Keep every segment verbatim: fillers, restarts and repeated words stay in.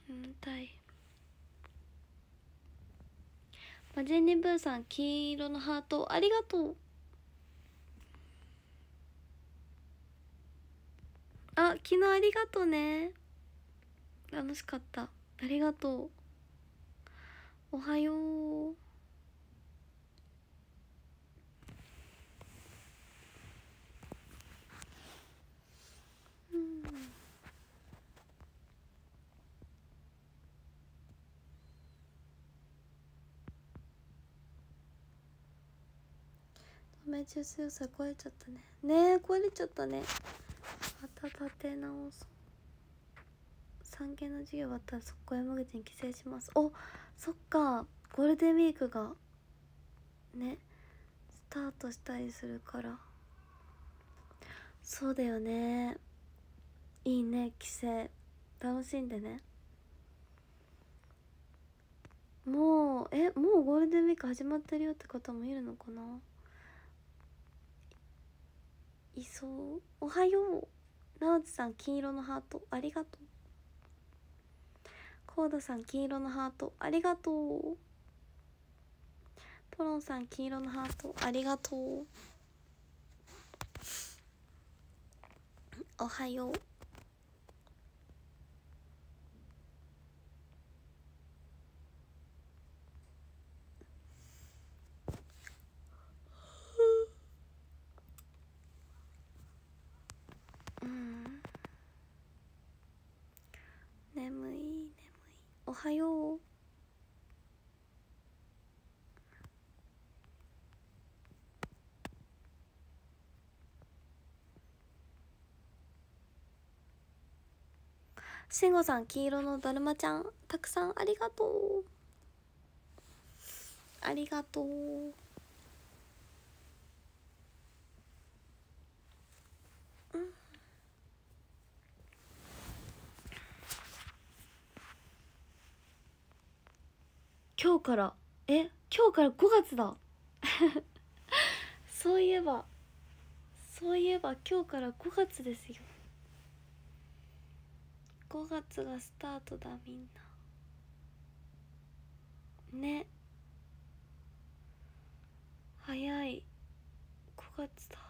うんたい。マジェニブーさん、黄色のハートありがとう。あ、昨日ありがとうね。楽しかった。ありがとう。おはよう。うん、透明中水さ壊れちゃったね。ねえ、壊れちゃったね。また立て直そう。三限の授業終わったら速攻山口に帰省します。お、そっか、ゴールデンウィークがねスタートしたりするから。そうだよね。いいね、帰省楽しんでね。もうえもうゴールデンウィーク始まってるよって方もいるのかな。いそう。おはよう。なおちさん、金色のハートありがとう。コードさん、金色のハートありがとう。ポロンさん、金色のハートありがとう。おはよう。うん、眠い眠い。おはよう。しんごさん、黄色のだるまちゃんたくさんありがとう。ありがとう。うん、今日からえ今日からごがつだそういえばそういえば今日からごがつですよ。ごがつがスタートだ。みんなね。早い。ごがつだ。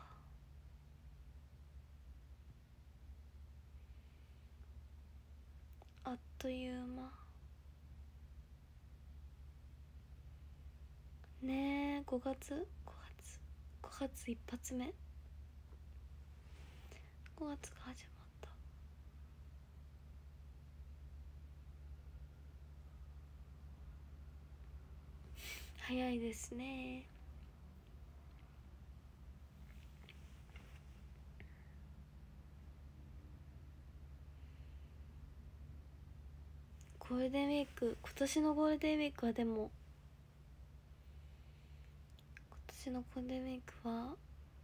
あっという間ねえ。ごがつごがつごがつ一発目。ごがつが始まった。早いですね。ゴールデンウィーク、今年のゴールデンウィークはでも今年のゴールデンウィークは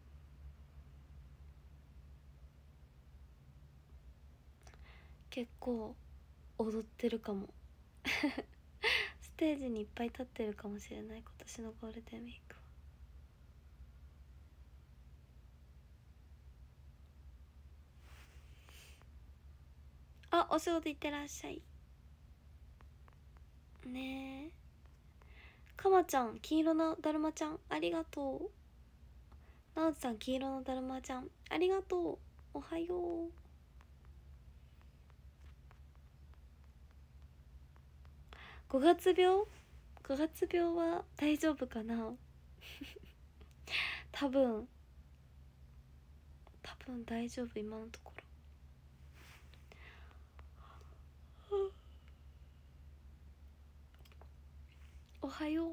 結構踊ってるかもステージにいっぱい立ってるかもしれない、今年のゴールデンウィークは。あ、お仕事行ってらっしゃいねえ。かまちゃん、黄色のだるまちゃんありがとう。なおちさん、黄色のだるまちゃんありがとう。おはよう。ごがつ病ごがつ病は大丈夫かな多分多分大丈夫、今のところ。おはよう。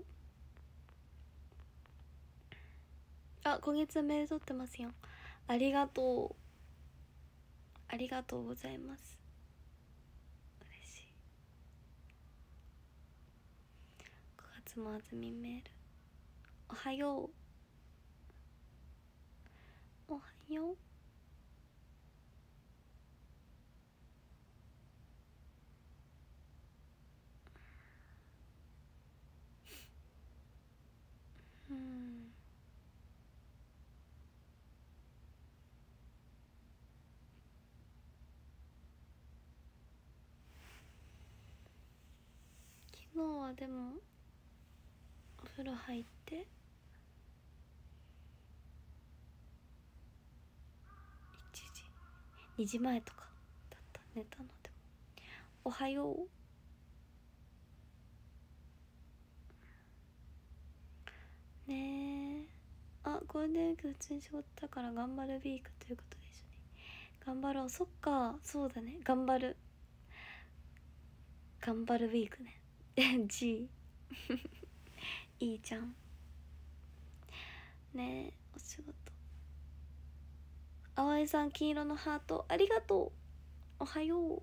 あ、今月はメール取ってますよ。ありがとう。ありがとうございます。嬉しい。ごがつもあずみんメール。おはよう。おはよう。うん、 日はでもお風呂入っていちじにじまえとかだった寝たの。でもおはようねえ。あ、ゴールデンウィーク普通に仕事だから頑張るウィークということでしょね。頑張ろう。そっか、そうだね。頑張る頑張るウィークね。G いいじゃんねえ。お仕事淡井さん金色のハートありがとう。おはよう。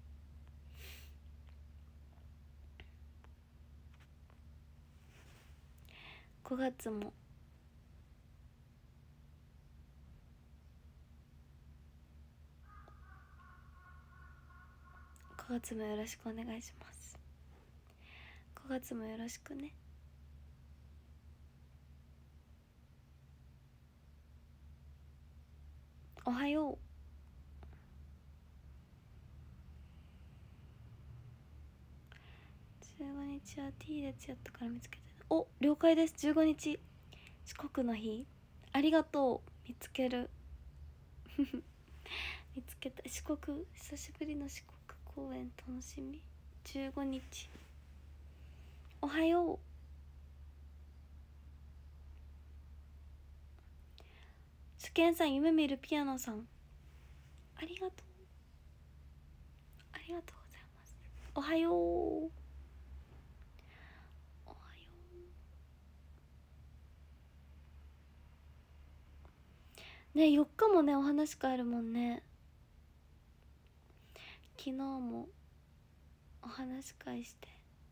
ごがつもごがつもよろしくお願いします。ごがつもよろしくね。おはよう。じゅうごにちは T 列やったから見つけて。お、了解です。じゅうごにち四国の日ありがとう。見つける見つけた。四国久しぶりの四国公演楽しみ。じゅうごにちおはよう。主健さん夢見るピアノさんありがとう。ありがとうございます。おはよう。おはようね。よっかもねお話変えるもんね。昨日もお話会して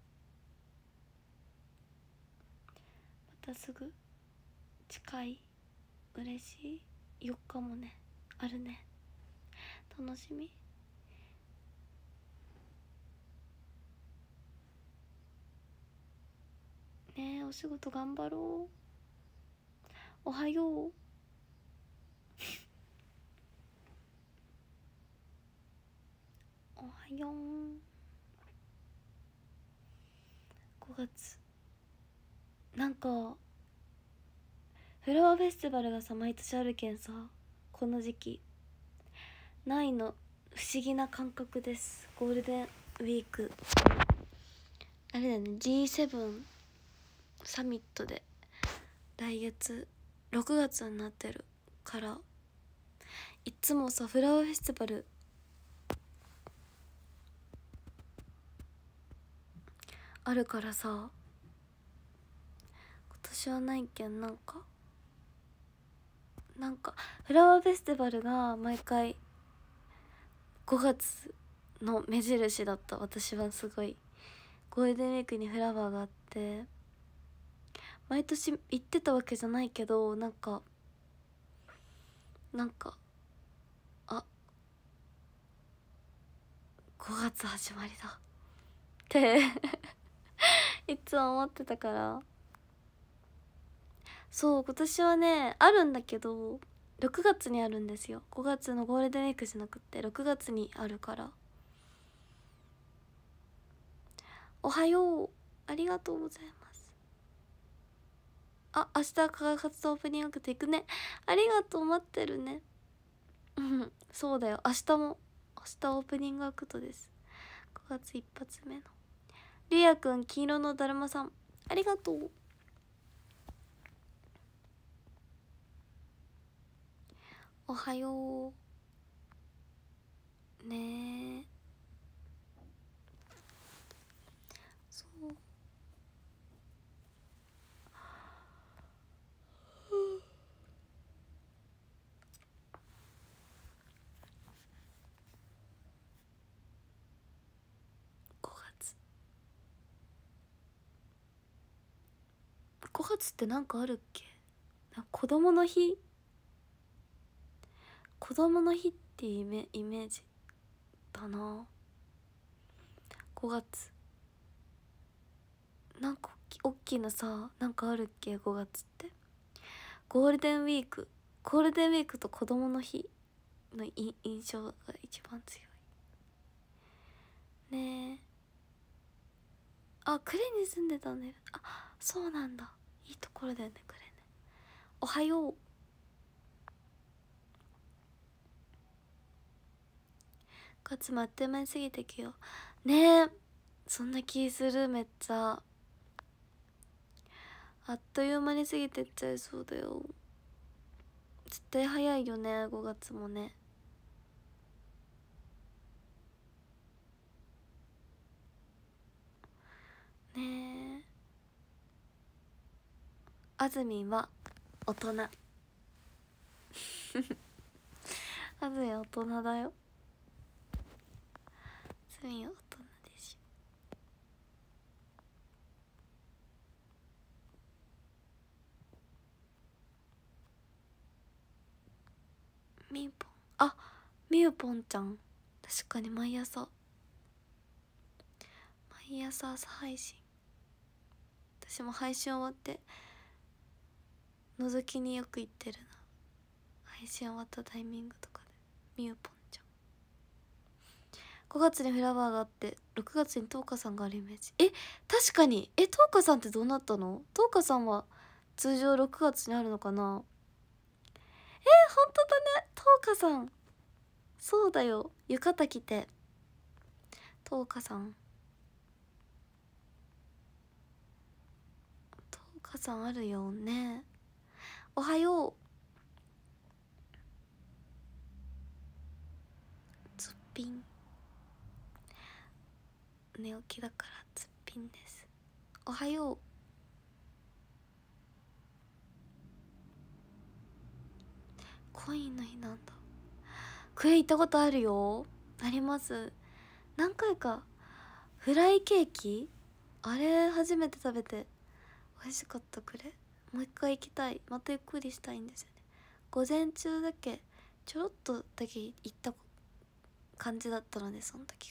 またすぐ近い。嬉しい。よっかもねあるね。楽しみねえ。お仕事頑張ろう。おはようおはよう。ごがつなんかフラワーフェスティバルがさ毎年あるけんさ、この時期ないの不思議な感覚です。ゴールデンウィークあれだよね。 ジーセブン サミットで来月ろくがつになってるから、いつもさフラワーフェスティバルあるからさ、今年はないけん、なんかなんかフラワーフェスティバルが毎回ごがつの目印だった。私はすごいゴールデンウィークにフラワーがあって毎年行ってたわけじゃないけど、なんかなんかあごがつ始まりだっていつも思ってたから。そう今年はねあるんだけどろくがつにあるんですよ。ごがつのゴールデンウィークじゃなくてろくがつにあるから。おはよう。ありがとうございます。あ、明日科学活動オープニングアクト行くね。ありがとう。待ってるね。うんそうだよ。明日も明日オープニングアクトです。ごがつ一発目のりやくん黄色のだるまさんありがとう。おはようねえ。そうごがつごがつってなんかあるっけ。子供の日子供の日っていうイメイメージだな。ごがつなんかおっきいのさなんかあるっけ。ごがつってゴールデンウィークゴールデンウィークと子供の日のい印象が一番強いね。えあ、呉に住んでたんだよ。あ、そうなんだ。いいところだよね、呉ね。おはよう。ごがつもあっという間に過ぎてきよねえ。そんな気する。めっちゃあっという間に過ぎてっちゃいそうだよ。絶対早いよね、ごがつもね。ねえ、あずみんは大人あずみん大人だよ。あずみんは大人でしょ。みーぽん、あ、みゆぽんちゃん、確かに毎朝毎朝朝配信。私も配信終わって覗きによく行ってるな。配信終わったタイミングとかで。みゆぽんちゃん、ごがつにフラワーがあってろくがつにとうかさんがあるイメージ。え、確かに。え、とうかさんってどうなったの？とうかさんは通常ろくがつにあるのかな。えー、ほんとだね、とうかさん。そうだよ、浴衣着て。とうかさん、とうかさんあるよね。おはよう。つっぴん、寝起きだからつっぴんです。おはよう。コインの日なんだ。クエ行ったことあるよ。あります、何回か。フライケーキ、あれ初めて食べて美味しかった。くれ、もう一回行きたい。またゆっくりしたいんですよね。午前中だけちょろっとだけ行った感じだったので、その時が。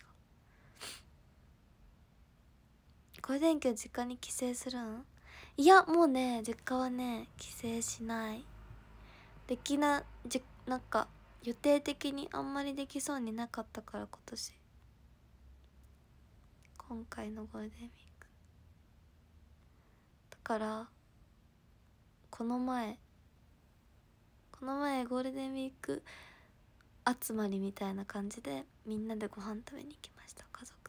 ゴールデンウィーク実家に帰省するん？いや、もうね、実家はね帰省しない。できなじなんか予定的にあんまりできそうになかったから、今年、今回のゴールデンウィークだから、この前この前ゴールデンウィーク集まりみたいな感じでみんなでご飯食べに行きました、家族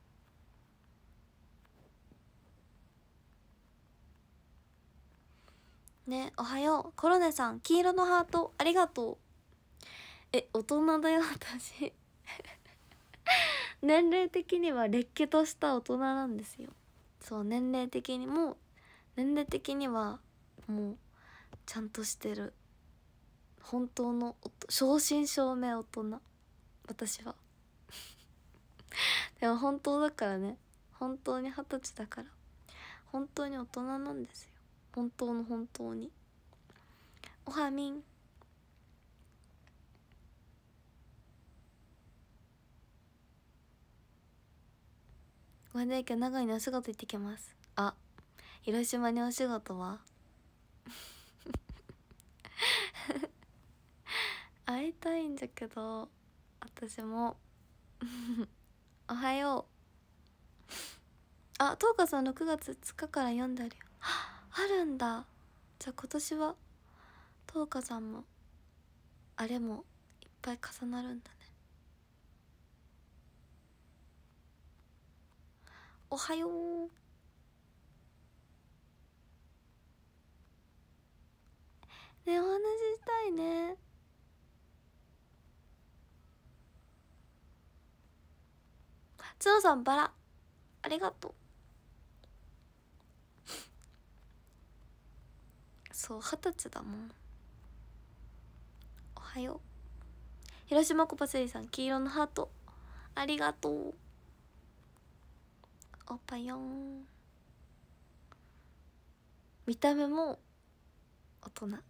でね。おはようコロネさん、黄色のハートありがとう。え、大人だよ私年齢的にはれっきとした大人なんですよ。そう、年齢的にも年齢的にはもうちゃんとしてる、本当の正真正銘大人、私はでも本当だからね、本当に二十歳だから本当に大人なんですよ。本当の本当に。おはみん、ゴールデンウィーク長井にお仕事行ってきます。あ、広島にお仕事は会いたいんだけど、私もおはよう。あ、とうかさんろくがつつかから読んであるよ。あるんだ。じゃあ今年はとうかさんもあれもいっぱい重なるんだね。おはよう。ね、お話ししたいね。つのさんバラありがとう。そう、二十歳だもん。おはよう。広島コパセリさん、黄色のハートありがとう。おっぱよん。見た目も大人ちっ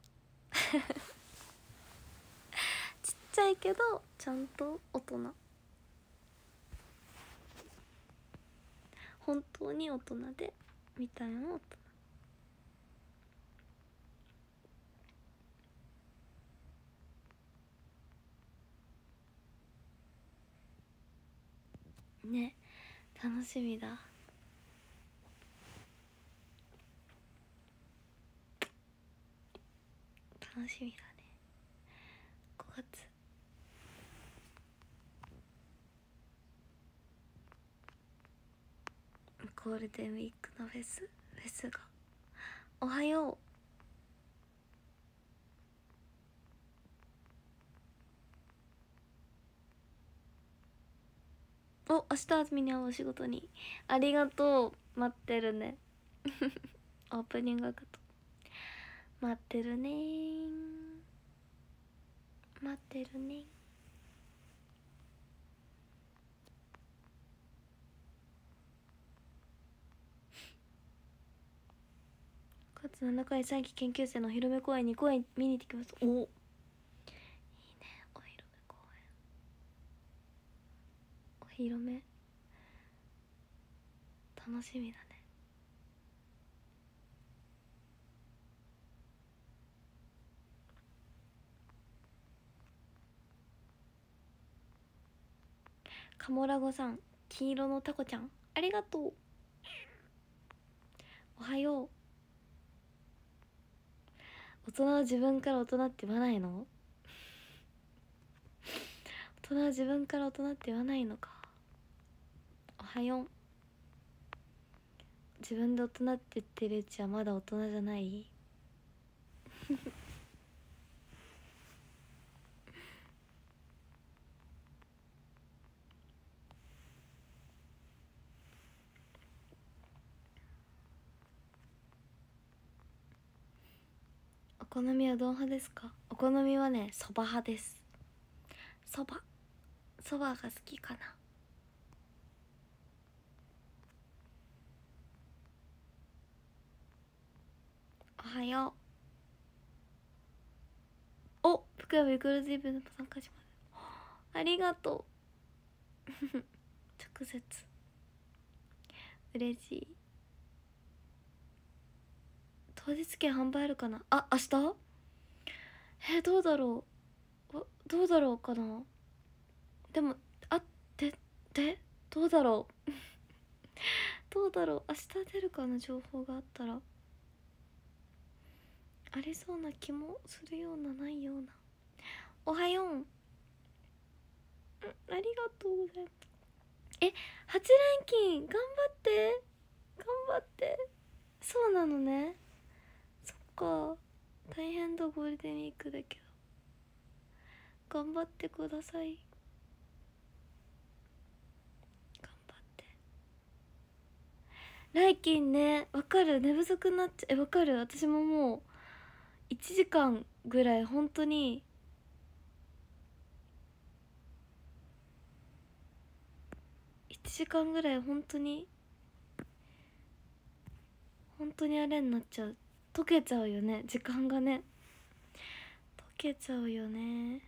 ちゃいけどちゃんと大人、本当に大人で見た目も大人ね。楽しみだ。 楽しみだね。ごがつゴールデンウィークのフェスフェスが。おはよう。お、明日あずみに会うお仕事に。ありがとう。待ってるねオープニングアクト待ってるねー。待ってるね。かつななかいさんき研究生のお披露目公演に公演見に行ってきます。お、いいね、お披露目公演。お披露目楽しみだね。カモラゴさん、黄色のタコちゃん、ありがとう。おはよう。大人は自分から大人って言わないの？大人は自分から大人って言わないのか。おはよう。自分で大人って言ってるうちはまだ大人じゃないお好みはどう派ですか？お好みはね、そば派です。そばそばが好きかな。おはよう。お、福山ゆくるズイブに参加します。ありがとう直接嬉しい。当日券販売あるかなあ、明日。えー、どうだろう、どうだろうかな。でもあってでどうだろうどうだろう、明日出るかな、情報があったら。ありそうな気もするようなないような。おはよう、うん、ありがとうございます。え、はち連勤頑張って頑張って。そうなのね。そっか、大変だ、ゴールデンウィークだけど頑張ってください。頑張って。来勤ね、わかる、寝不足になっちゃえ、わかる。私ももういちじかんぐらい本当にいちじかんぐらい本当に本当にあれになっちゃう。溶けちゃうよね、時間がね。溶けちゃうよね。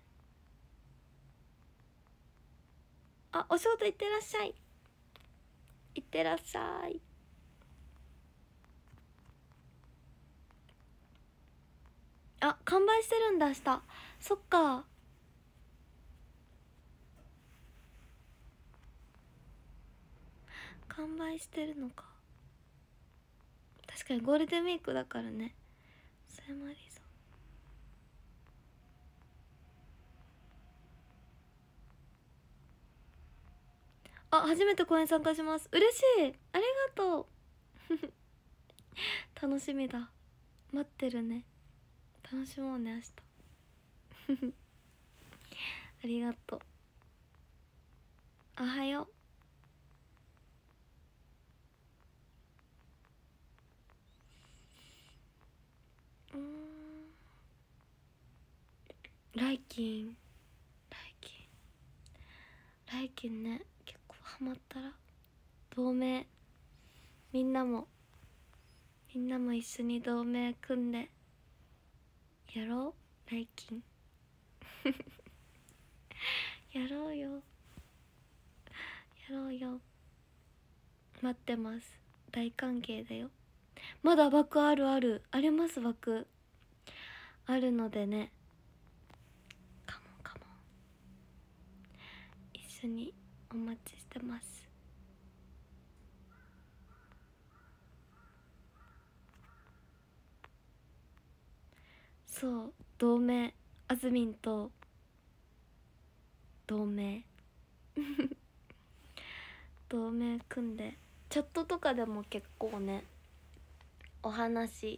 あ、お仕事行ってらっしゃい。行ってらっしゃい。あ、完売してるんだ明日。そっか。完売してるのか。確かにゴールデンウィークだからね。それもありそう。あ、初めて公演参加します。嬉しい、ありがとう楽しみだ。待ってるね。楽しもうね明日ありがとう。おはよう。うーん、来勤来勤来勤ね、結構ハマったら同盟、みんなもみんなも一緒に同盟組んでやろう、来勤やろうよやろうよ。待ってます、大歓迎だよ。まだ枠あるあるあります。枠あるのでね、カモンカモン、一緒にお待ちしてます。そう、 同盟、あずみんと同盟同盟組んでチャットとかでも結構ねお話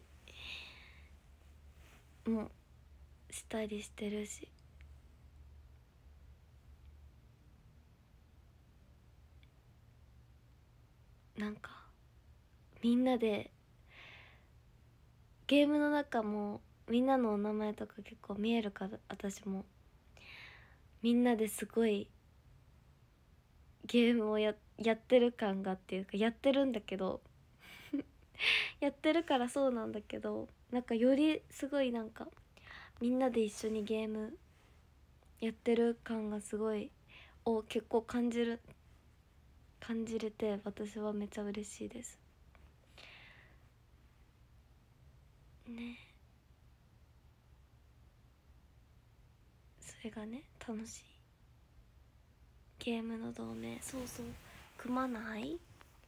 もしたりしてるし、なんかみんなでゲームの中もみんなのお名前とか結構見えるから、私もみんなですごいゲームをややってる感がっていうか、やってるんだけどやってるからそうなんだけど、なんかよりすごいなんかみんなで一緒にゲームやってる感がすごいを結構感じる感じれて、私はめちゃ嬉しいですね。それがね楽しいゲームの同盟、そうそう組まない？一緒に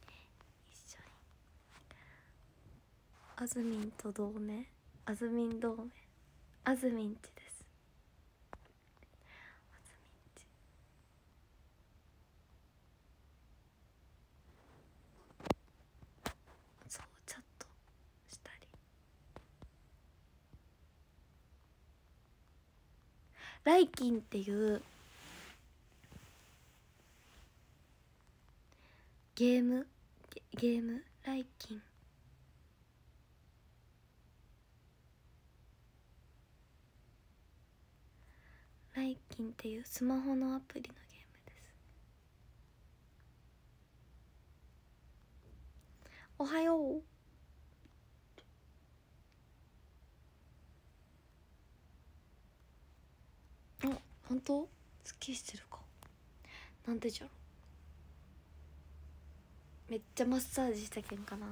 あずみんと同盟、あずみん同盟、あずみんちです。あずみんちそうチャットしたり、ライキンっていうゲームゲ、ゲームライキン、ライキンっていうスマホのアプリのゲームです。おはよう。あ、本当？すっきりしてるか。なんでじゃろ。めっちゃマッサージしたけんかな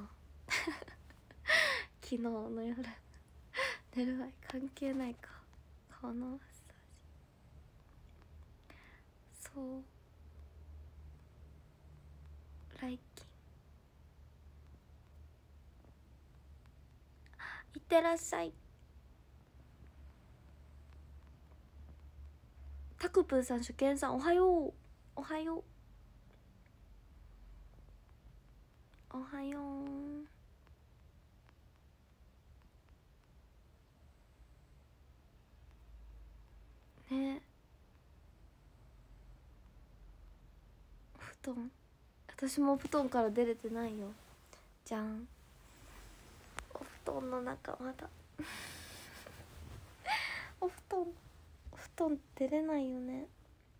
昨日の夜寝る前関係ないか、顔のマッサージ。そうライキンいってらっしゃい。タクプーさん、初見さん、おはよう。おはよう。おはようね。お布団、私もお布団から出れてないよ。じゃん。お布団の中まだお布団、お布団出れないよね。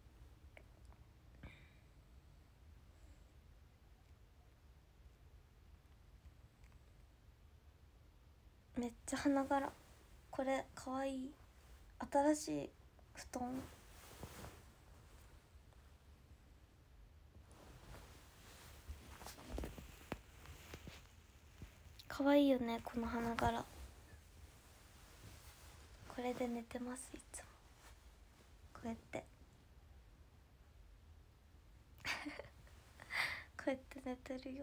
めっちゃ花柄、これかわいい。新しい布団、かわいいよねこの花柄。これで寝てます、いつもこうやってこうやって寝てるよ。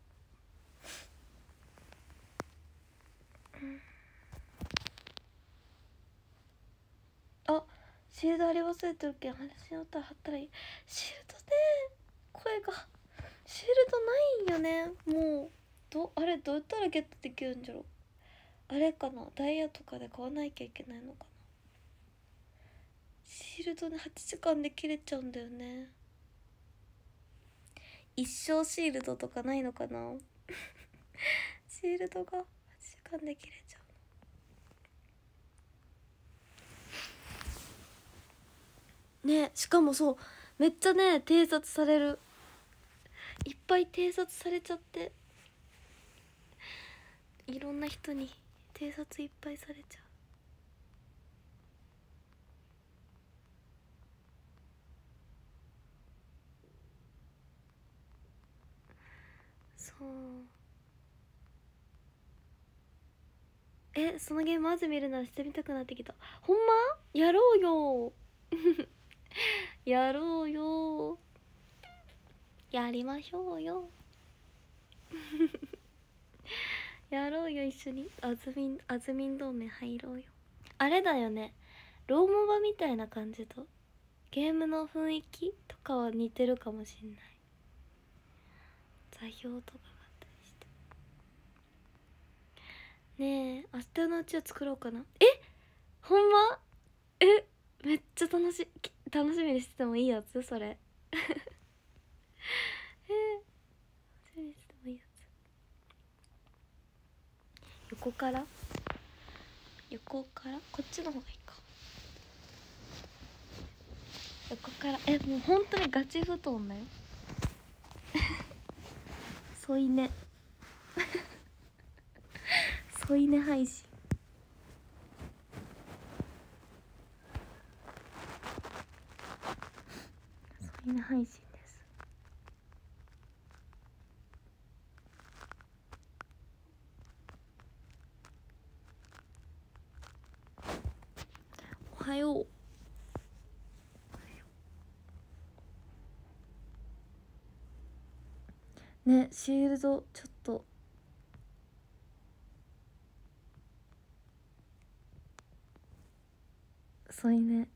あ、シールド貼り忘れてるけん話し終わったら貼ったらいい。シールドね、声がシールドないんよね。もうどあれどうやったらゲットできるんじゃろ。あれかな、ダイヤとかで買わなきゃいけないのかな。シールドねはちじかんで切れちゃうんだよね。一生シールドとかないのかなシールドがはちじかんで切れちゃうね。しかもそうめっちゃね偵察される、いっぱい偵察されちゃって、いろんな人に偵察いっぱいされちゃう。そうえ、そのゲームまず見るならしてみたくなってきた。ほんまやろうよやろうよ、やりましょうよやろうよ一緒に。あずみんあずみん同盟入ろうよ。 あれだよね、ローモバみたいな感じとゲームの雰囲気とかは似てるかもしんない。座標とかがあったりしてね。え明日のうちは作ろうかな。えほんま？えめっちゃ楽し楽しみにしててもいいやつそれえ楽しみにしてもいいやつ。横から横からこっちの方がいいか。横からえもう本当にガチ布団だよ添い寝添い寝配信。添い寝配信です。おはよう。ね、シールドちょっと添い寝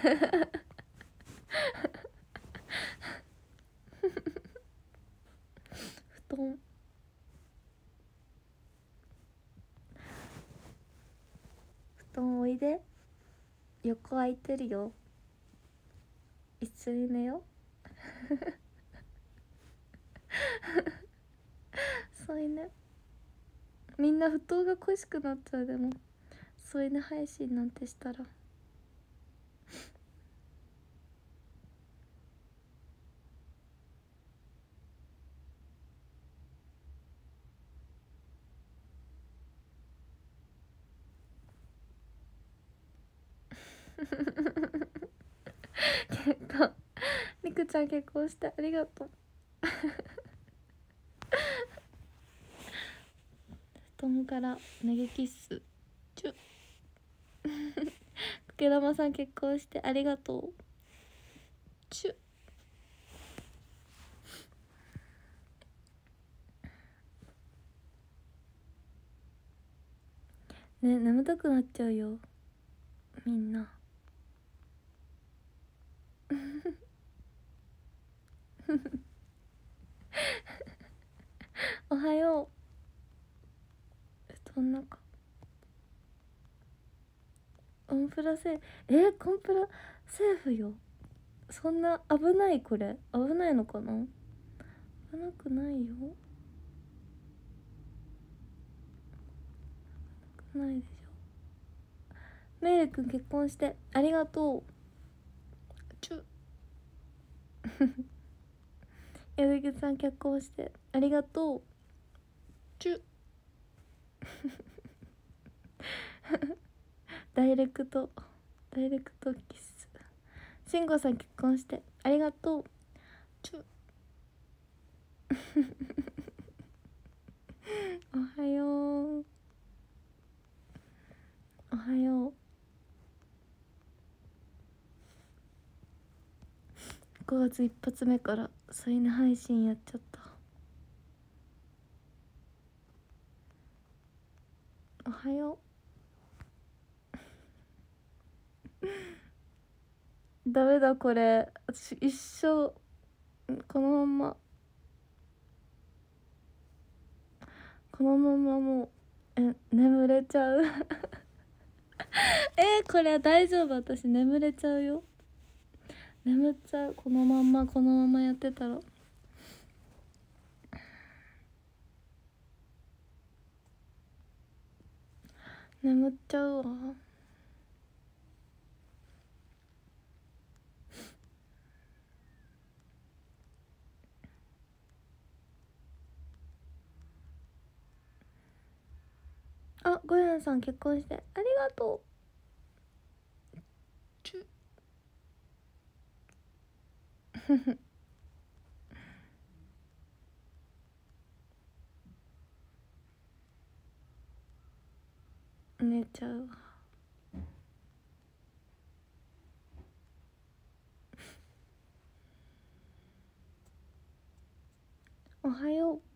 布団布団おいで。横空いてるよ。一緒に寝よ添い寝。みんな布団が恋しくなっちゃう。でも添い寝配信なんてしたら結婚りくちゃん結婚してありがとう布団から投げキッスチュッくけ玉さん結婚してありがとうチュッ。ね、眠たくなっちゃうよみんなおはよう。布団の中コンプラセーフ。えー、コンプラセーフよ。そんな危ない？これ危ないのかな。危なくないよ。危ないでしょ。メイルくん結婚してありがとうチュ矢口さん結婚してありがとうチュダイレクトダイレクトキス。しんごさん結婚してありがとうチュおはようおはよう。ごがつ一発目から添い寝配信やっちゃった。おはようダメだこれ私一生このまんまこのままもうえ眠れちゃうえー、これ大丈夫。私眠れちゃうよ。眠っちゃう。このまんまこのままやってたら眠っちゃうわ。あ、ごやんさん結婚してありがとうチュ寝ちゃうわ。おはよう。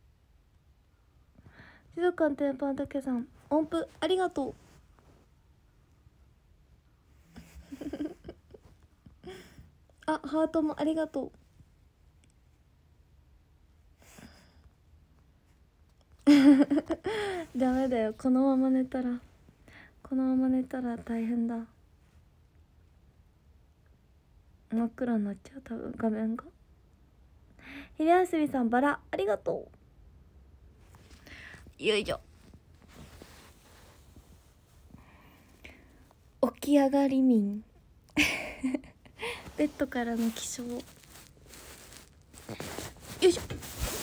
静かんてんぱんたけさん音符ありがとうあ、ハートもありがとうダメだよ、このまま寝たらこのまま寝たら大変だ。真っ暗になっちゃう、多分画面が。昼休みさんバラありがとう。よいしょ。起き上がり民ベッドからの起床。よいしょ。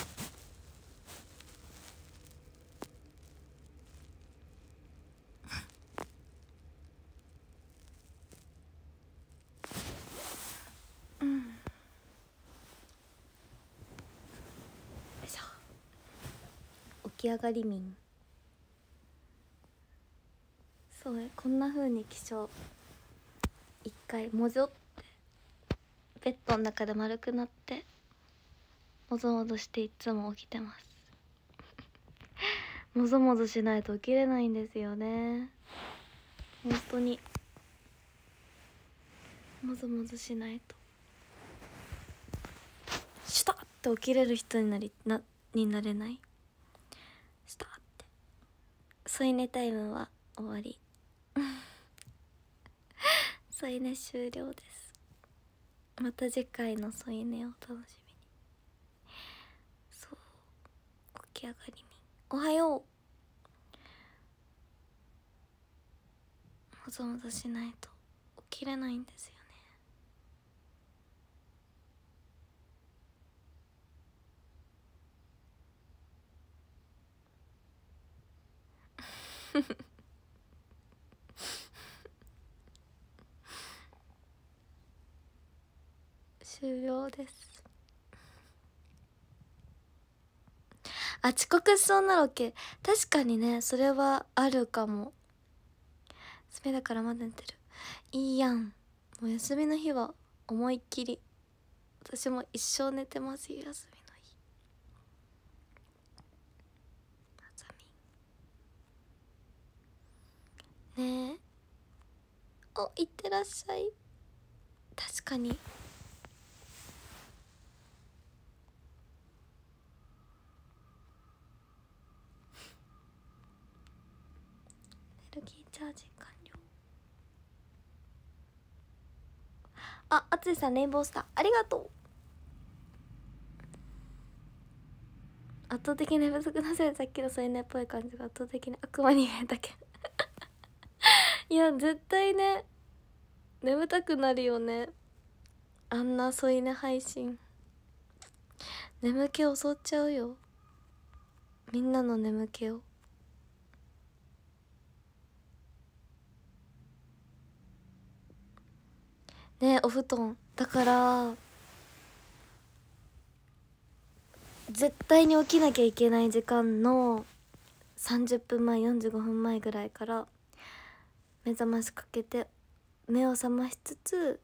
うん、よいしょ。起き上がり民。そう、こんな風に起床一回もぞってベッドの中で丸くなってもぞもぞしていつも起きてますもぞもぞしないと起きれないんですよね、本当に。もぞもぞしないとシュタッって起きれる人になりなになれない。シュタッって添い寝タイムは終わり添い寝終了です。また次回の添い寝を楽しみに。そう、起き上がりみおはよう。もぞもぞしないと起きれないんですよね終了です。あ、遅刻しそうなロケ、確かにね、それはあるかも。休みだからまだ寝てる。いいやん、もう休みの日は思いっきり。私も一生寝てますよ、休みの日。ねえ、お、いってらっしゃい。確かにエネルギーチャージ完了。あ、あついさんレインボースターありがとう。圧倒的寝不足のせいでさっきの添い寝っぽい感じが圧倒的に悪魔に見えたけどいや絶対ね、眠たくなるよね、あんな添い寝配信。眠気襲っちゃうよ、みんなの眠気を。ね、お布団だから絶対に起きなきゃいけない時間のさんじゅっぷんまえよんじゅうごふんまえぐらいから目覚ましかけて目を覚ましつつ、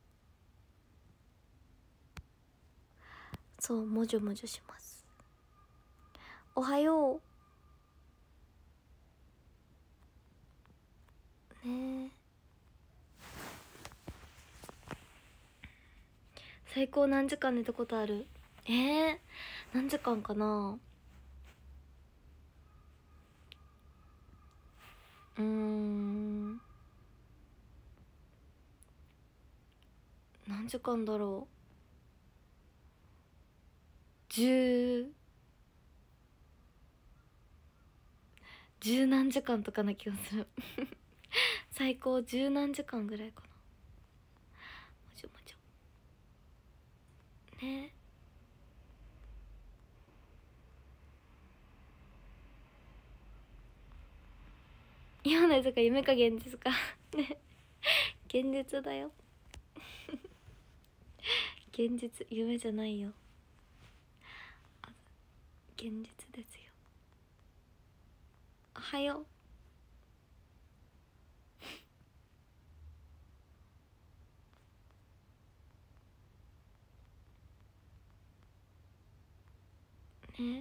そうもじょもじょします。おはようね。最高何時間寝たことある？えー、何時間かな。うーん、何時間だろう。十十何時間とかな気がする最高十何時間ぐらいかな。もちょもちょね。今のやつが夢か現実かね、現実だよ現実、夢じゃないよ、現実ですよ。おはようね。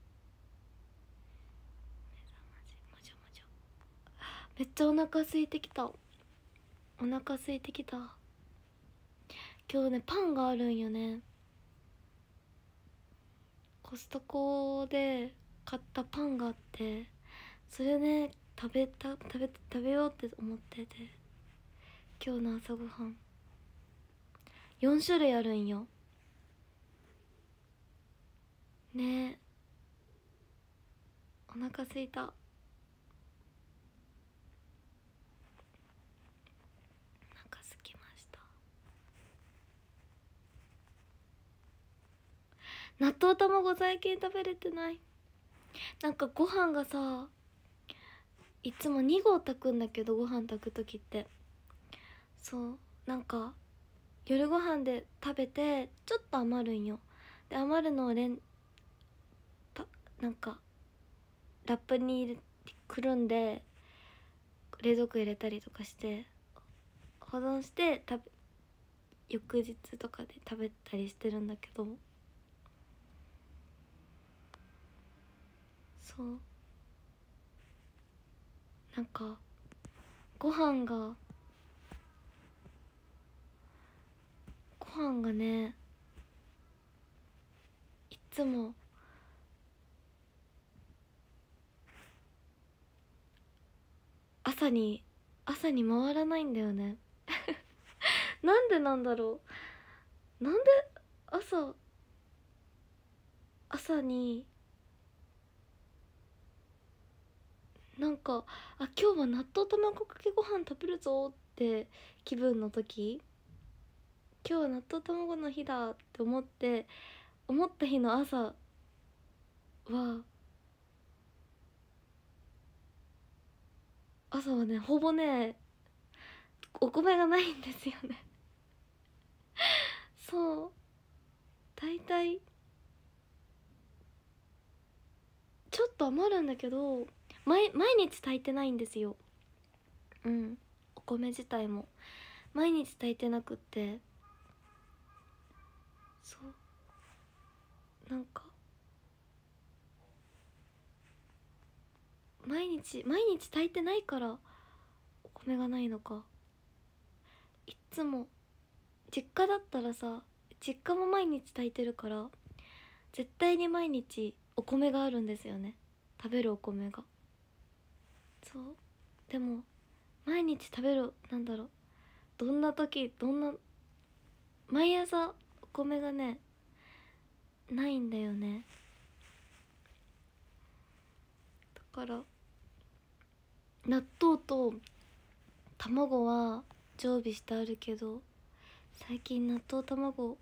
もちょもちょ、めっちゃお腹空いてきた、お腹空いてきた。 今日ねパンがあるんよね。コストコで買ったパンがあって、それね食べた食べ食べようって思ってて、今日の朝ごはんよん種類あるんよね。お腹すいた。お腹すきました。納豆卵最近食べれてない。なんかご飯がさ、いつもに合炊くんだけど、ご飯炊く時ってそうなんか夜ご飯で食べてちょっと余るんよ。で余るのをレンパなんかラップに入れくるんで冷蔵庫入れたりとかして保存して食べ翌日とかで食べたりしてるんだけど、そうなんかご飯がご飯がねいつも朝に朝に回らないんだよねなんでなんだろう。なんで朝朝になんかあ今日は納豆卵かけご飯食べるぞって気分の時、今日は納豆卵の日だって思って思った日の朝は朝はねほぼねお米がないんですよねそう大体ちょっと余るんだけど毎毎日炊いてないんですよ。うんお米自体も毎日炊いてなくって、そうなんか毎日毎日炊いてないからお米がないのか。いっつも実家だったらさ、実家も毎日炊いてるから絶対に毎日お米があるんですよね、食べるお米が。そうでも毎日食べるなんだろうどんな時どんな毎朝お米がねないんだよね。だから納豆と卵は常備してあるけど最近納豆卵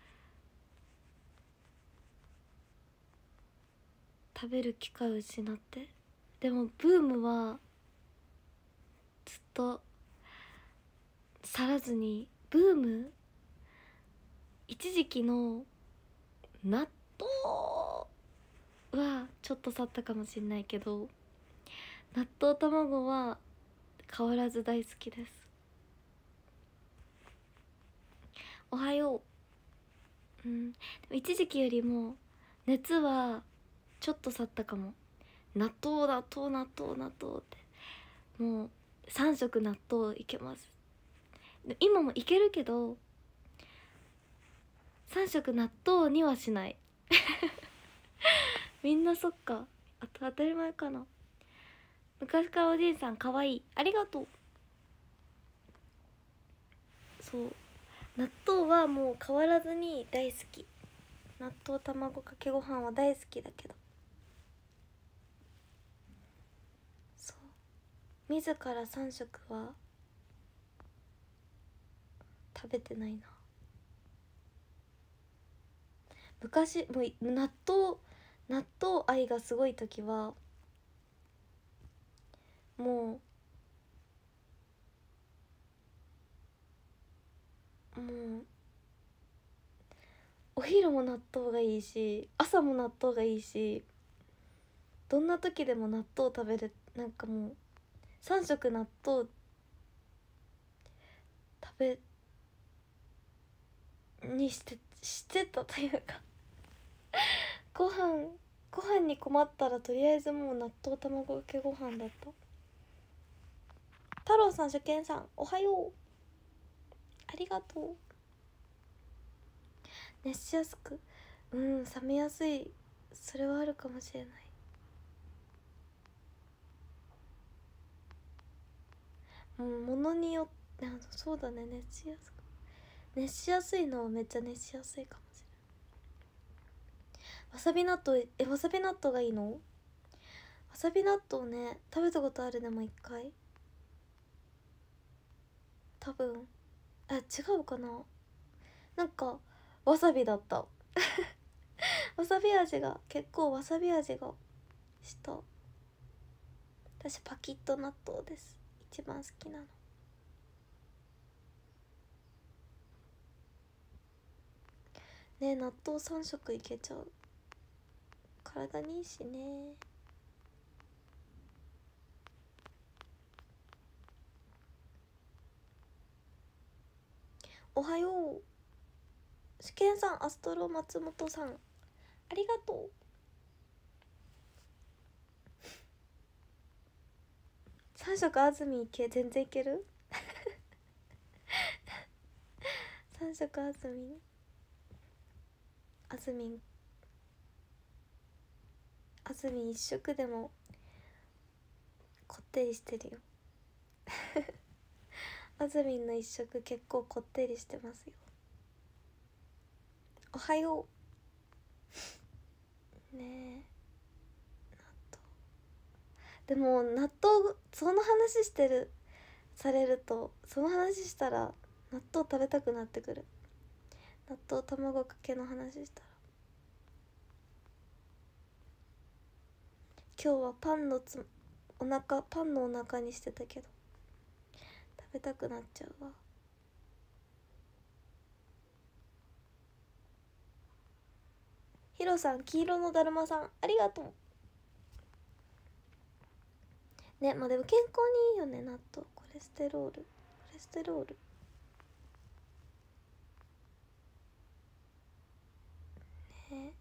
食べる機会を失って、でもブームはずっと去らずに、ブーム一時期の納豆はちょっと去ったかもしれないけど納豆卵は変わらず大好きです。おはよう。うんでも一時期よりも熱はちょっと去ったかも。納豆納豆納豆納豆ってもうさん食納豆いけます。今もいけるけどさん食納豆にはしないみんなそっか、あと当たり前かな。昔からおじいさんかわいい、ありがとう。そう納豆はもう変わらずに大好き。納豆卵かけご飯は大好きだけど、そう自らさん食は食べてないな。昔もう納豆納豆愛がすごい時はもうもうお昼も納豆がいいし朝も納豆がいいし、どんな時でも納豆食べる。なんかもうさん食納豆食べにしてしてたというかご飯ご飯に困ったらとりあえずもう納豆卵かけご飯だった。太郎さん初見さんおはよう、ありがとう。 熱しやすく、うん冷めやすい、それはあるかもしれない。うん、ものによって、そうだね、熱しやすく、熱しやすいのはめっちゃ熱しやすいかもしれない。わさび納豆、えわさび納豆がいいの？わさび納豆ね、食べたことある。でも一回多分、あ違うかな、なんかわさびだったわさび味が、結構わさび味がした。私パキッと納豆です、一番好きなの。ね、納豆さん食いけちゃう、体にいいしね。おはよう試験さん、アストロ松本さん、ありがとう。さん食あずみいけ、全然いけるさん食あずみあずみんあずみん一食でもこってりしてるよあずみんの一食結構こってりしてますよ。おはようねえ、納豆でも納豆、その話してるされると、その話したら納豆食べたくなってくる。納豆卵かけの話したら、今日はパンのつお腹パンのお腹にしてたけど食べたくなっちゃうわ。ヒロさん、黄色のだるまさん、ありがとうね。まあでも健康にいいよね、納豆。コレステロールコレステロールね。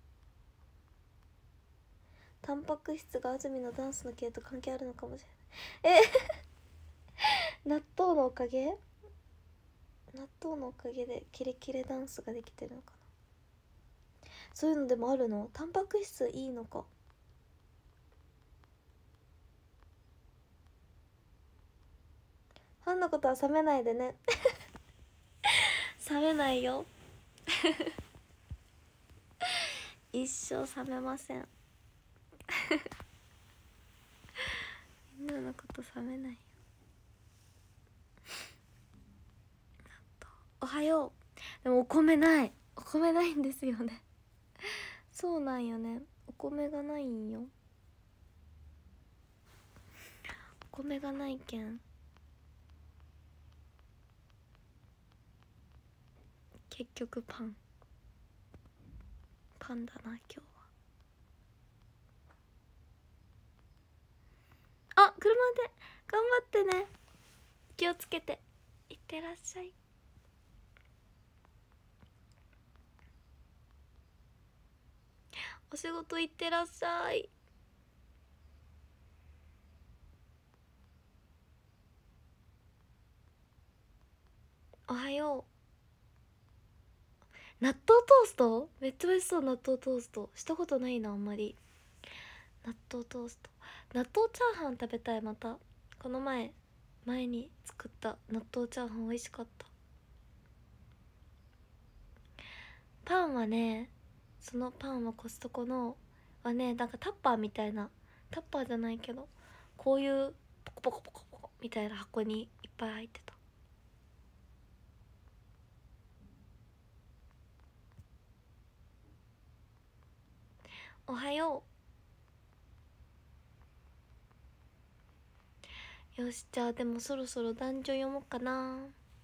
タンパク質が安住のダンスの系と関係あるのかもしれない。え納豆のおかげ、納豆のおかげでキレキレダンスができてるのかな。そういうのでもあるの？タンパク質いいのか。ファンのことは冷めないでね冷めないよ一生冷めませんみんなのこと冷めないよ。おはよう。でもお米ない、お米ないんですよねそうなんよね、お米がないんよ。お米がないけん結局パンパンだな今日は。あ、車で頑張ってね、気をつけていってらっしゃい。お仕事行ってらっしゃい。おはよう。納豆トーストめっちゃ美味しそう。納豆トーストしたことないな、あんまり。納豆トースト、納豆チャーハン食べたい。またこの前前に作った納豆チャーハン美味しかった。パンはね、そのパンはコストコのはね、なんかタッパーみたいな、タッパーじゃないけどこういうポコポコポコポコみたいな箱にいっぱい入ってた。おはよう。よし、じゃあでもそろそろ男女読もうかな。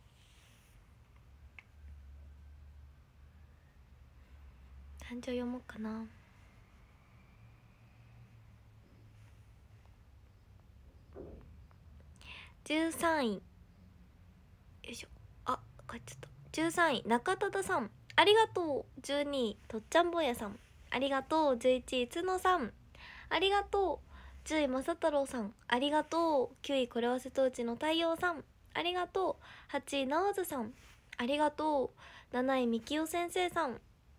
男女読もうかな。じゅうさんい、よいしょ、あ、帰っちゃった。じゅうさんい中忠さん、ありがとう。じゅうにいとっちゃん坊やさん、ありがとう。じゅういちいつのさん、ありがとう。じゅういまさ太郎さん、ありがとう。きゅういこれは瀬戸内の太陽さん、ありがとう。はちいなおずさん、ありがとう。なないみきお先生さん、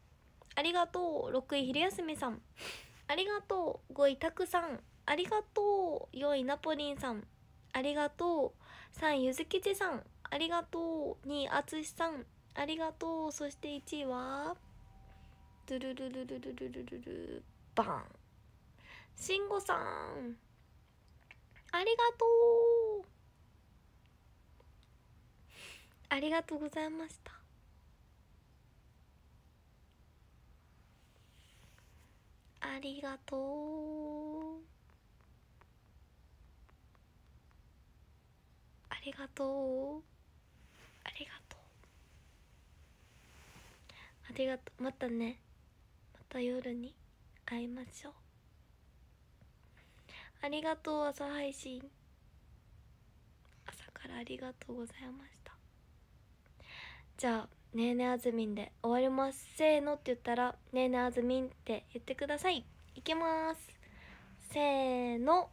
ありがとう。ろくい昼休みさんありがとう。ごいたくさんありがとう。よんいナポリンさんありがとう。さんいゆずきちさんありがとう。にいあつしさんありがとう。そしていちいはドゥルルルルルルルルルバンしんごさんありがとう。ありがとうございました。ありがとう。ありがとう。ありがとう。ありがとう。またね。また夜に会いましょう。ありがとう。朝配信朝からありがとうございました。じゃあねえねえあずみんで終わります。せーのって言ったらねえねえあずみんって言ってください。いきます。せーの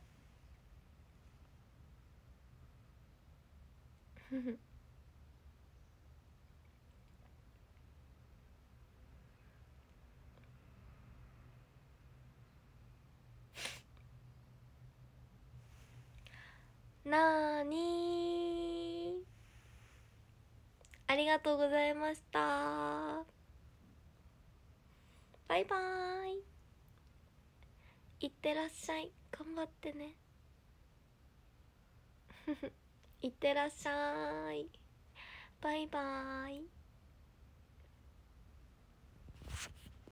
なーにーありがとうございました。バイバーイ。いってらっしゃい。頑張ってね。いってらっしゃい。バイバーイ。